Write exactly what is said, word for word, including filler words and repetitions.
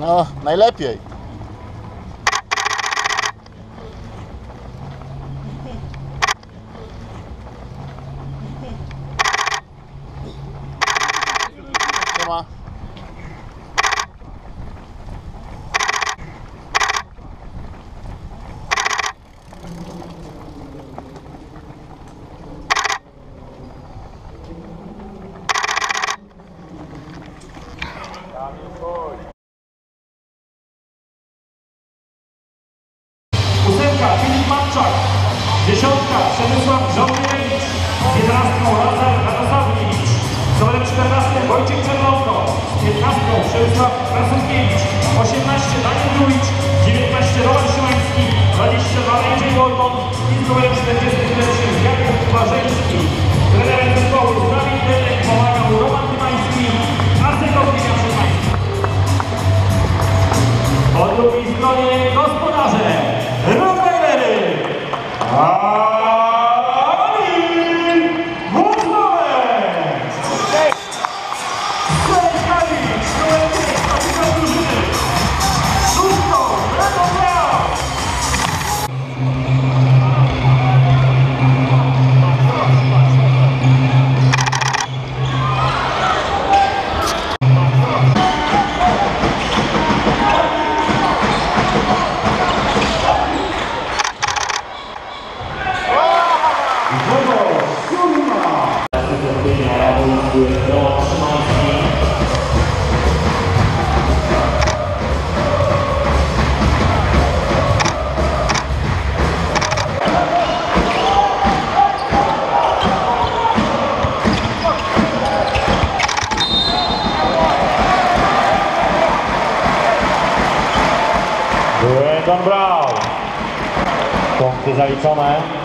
No, najlepiej. Siema. Ósemka Filip Matczak, dziesiątka Przemysław Żołnierewicz, jedenastką Lazar Radosławniewicz, z numerem czternastym Wojciech Czerwonko, z piętnastką Przemysław Krasulkiewicz, osiemnaście Daniel Dulicz, dziewiętnaście Roman Szymański, dwadzieścia dwa Andrzej Wolton i z numerem czterdziestym pierwszym Jakub Błażeński. Trenerem zespołu z Dawid Dylek pomagał Roman Tymański, a Zegownia Szymański. Po drugiej stronie gospodarze Rock'n'Roll Ani Wózkowiec! Słękawicz, numer pięć, kapitan drużyny, szóstką Renault Brown. Brandon Brown. Punkty zaliczone.